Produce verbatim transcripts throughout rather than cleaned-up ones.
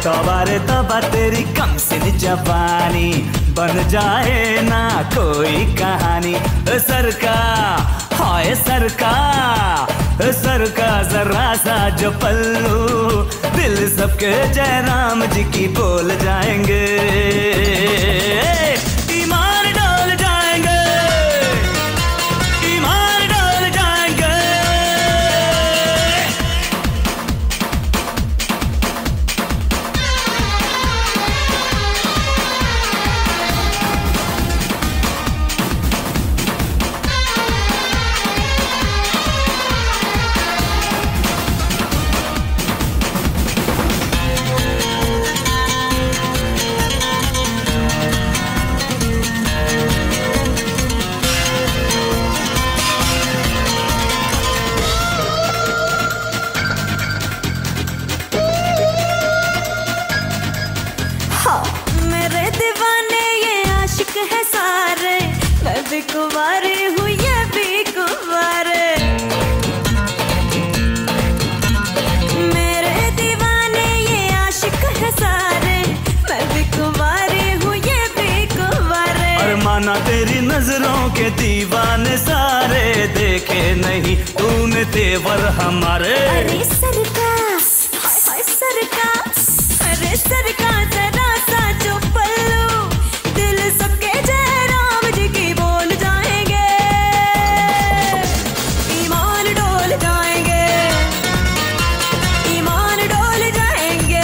तौबा रे तौबा तेरी कम सिन जवानी, बन जाए ना कोई कहानी। सरका हाय सरका, सरका जरा सा जो पल्लू, दिल सबके जयराम जी की बोल जाएंगे, ईमान डोल जाएंगे, ईमान डोल जाएंगे। मेरे दीवाने ये आशिक है सारे, मैं भी कुंवारी हूँ ये भी कुंवारे। मेरे दीवाने ये आशिक है सारे, मैं भी कुंवारी हूँ ये भी कुंवारे। और माना तेरी नजरों के दीवाने सारे, देखे नहीं तूने तेवर हमारे। अरे सरका हाय हाय सरका, अरे सरका जरा सा जो पल्लू, दिल सबके जयराम जी की बोल जाएंगे, ईमान डोल जाएंगे, ईमान डोल जाएंगे।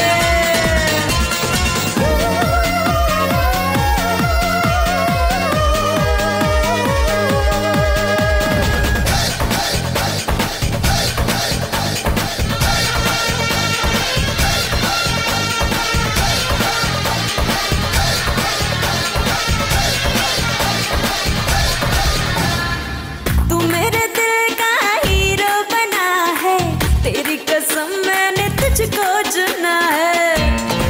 तू मेरे दिल का हीरो बना है, तेरी कसम मैंने तुझको चुना है।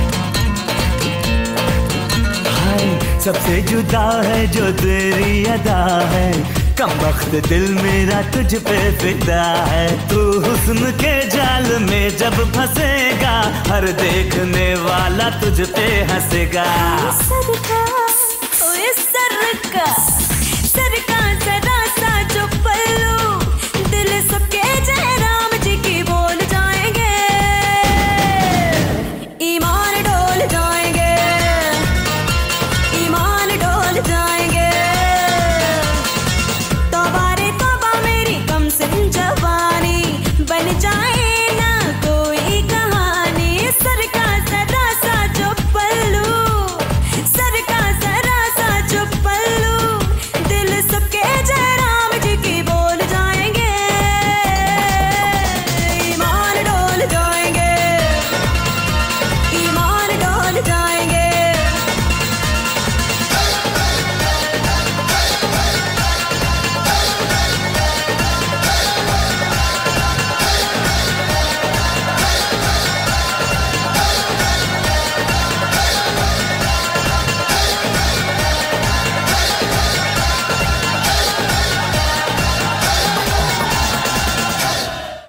हाय सबसे जुदा है जो तेरी अदा है, कम वक्त दिल मेरा तुझ पे फिदा है। तू हुस्न के जाल में जब फंसेगा, हर देखने वाला तुझ पे हंसेगा। सरका